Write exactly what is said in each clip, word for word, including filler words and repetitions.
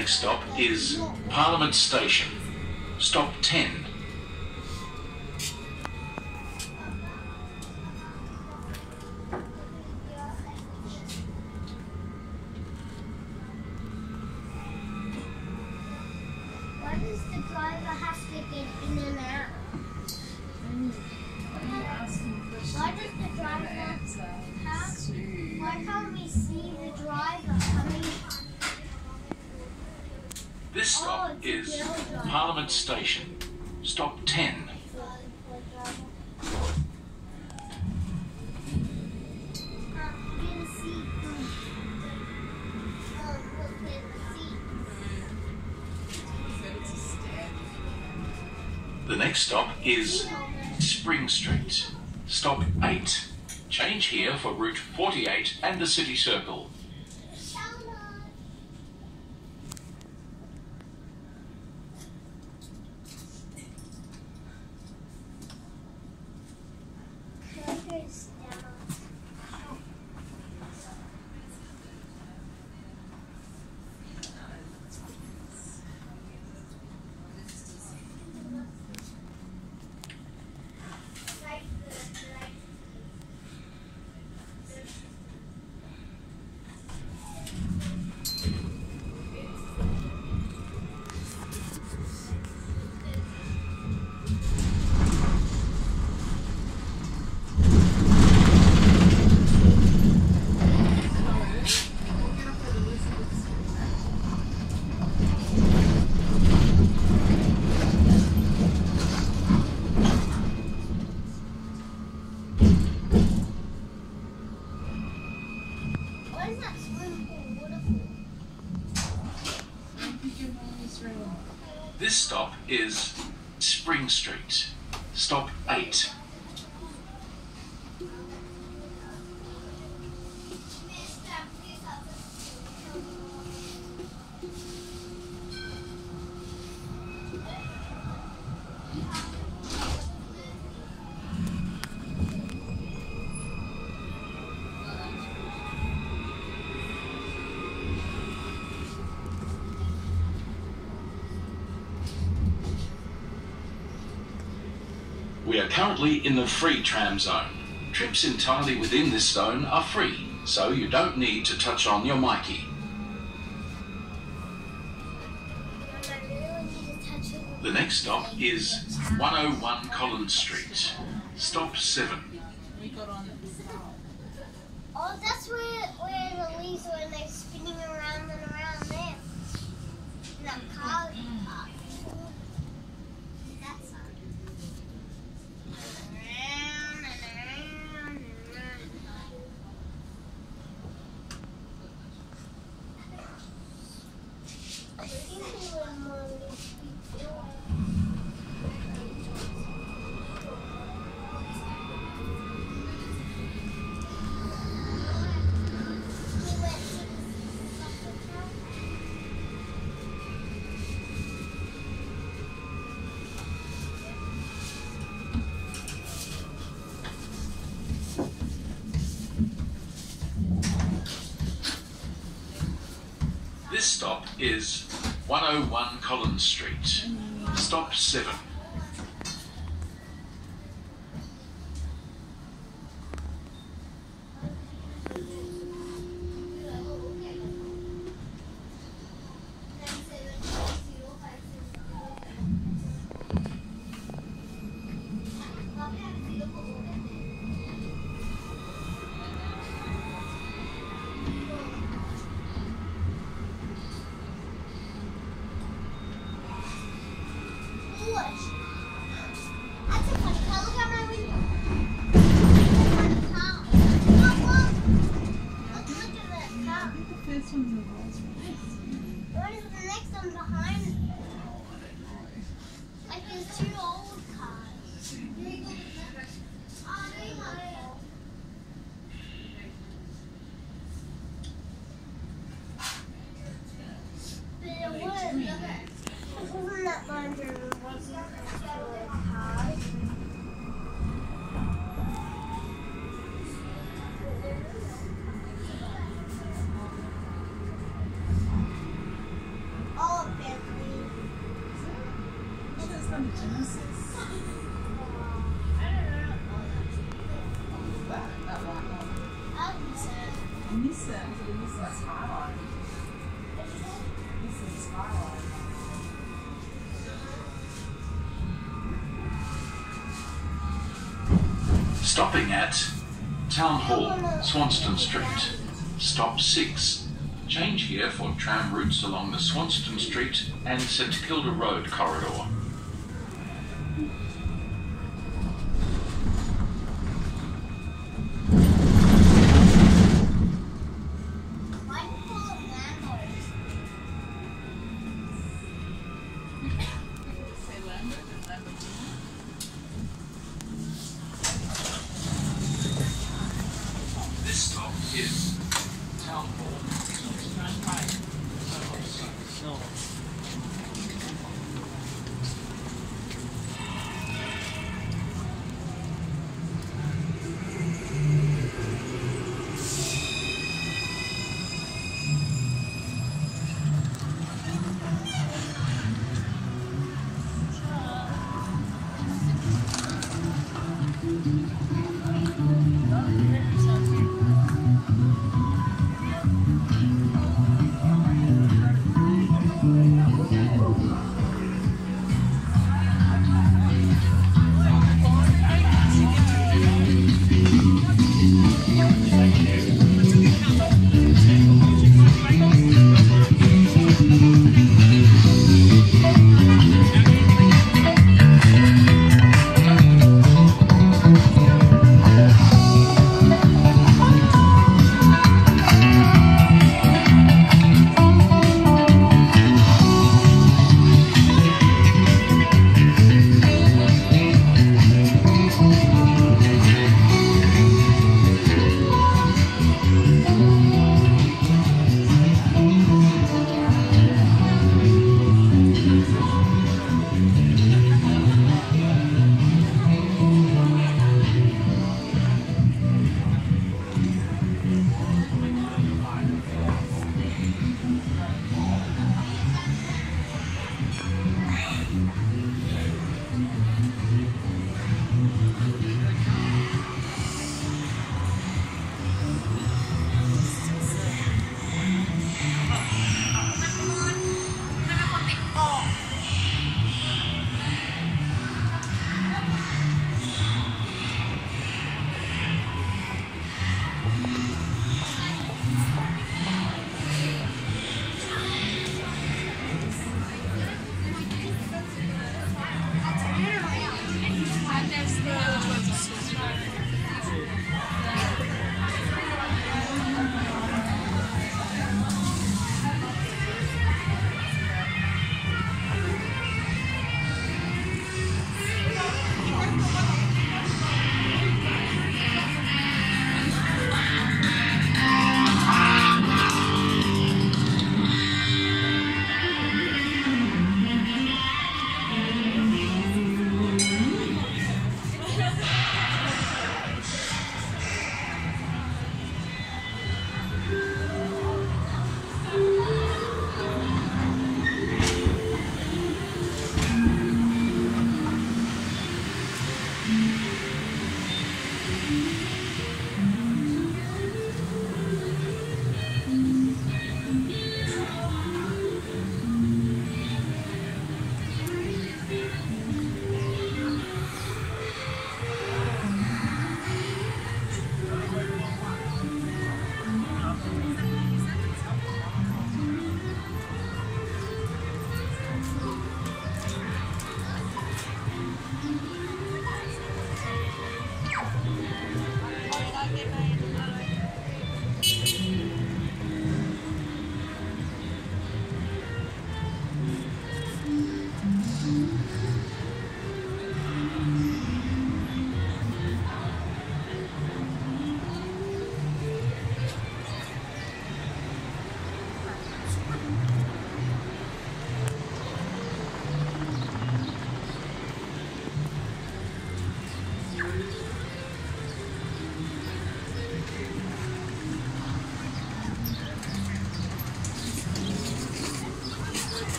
next stop is Parliament Station. Stop ten. Why does the driver have to get in and out? Why does the driver have Why can't we see the driver coming? This stop Oh, it's is the yellow driver. Parliament Station. Stop ten. The next stop is Spring Street. Stop eight. Change here for Route forty-eight and the City Circle. This stop is Spring Street. Stop eight. We are currently in the free tram zone. Trips entirely within this zone are free, so you don't need to touch on your Mikey. The next stop is one oh one Collins Street. Stop seven. Oh, that's where, where the leaves are when they're spinning around and around there. In that car park. That's around and around and around. I think we were more This stop is one oh one Collins Street. Stop seven. What is the next one behind it? Like there's two old cars. But it was. Wasn't that mine? Wasn't that old cars? Genesis. That, that white one. A Nissan. Is it a Nissan Skyline? Nissan Skyline. Stopping at Town Hall, Swanston Street. Stop six. Change here for tram routes along the Swanston Street and St Kilda Road corridor. This stop is Town Hall.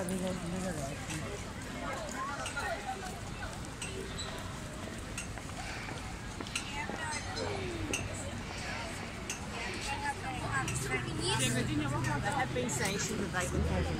They have been saying she would like with her.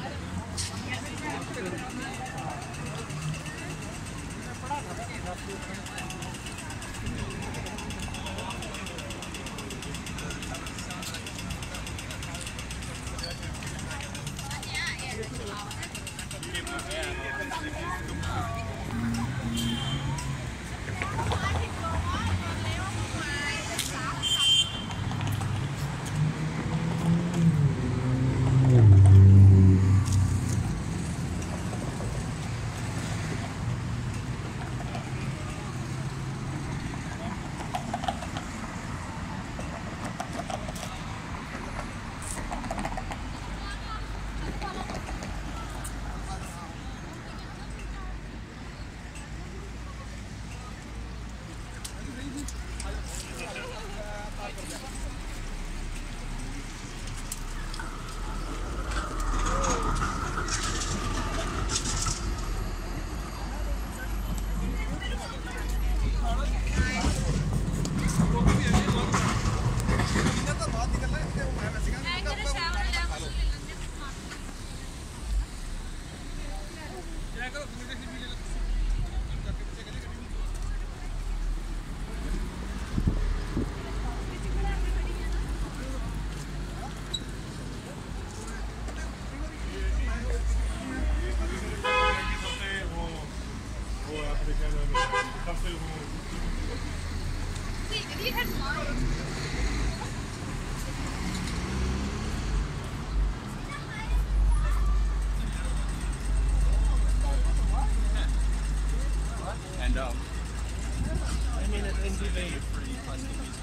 And um, I mean, at N T V, you're free plus T V.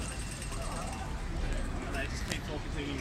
And they just keep talking to you.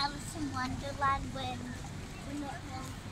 Alice in Wonderland when we're not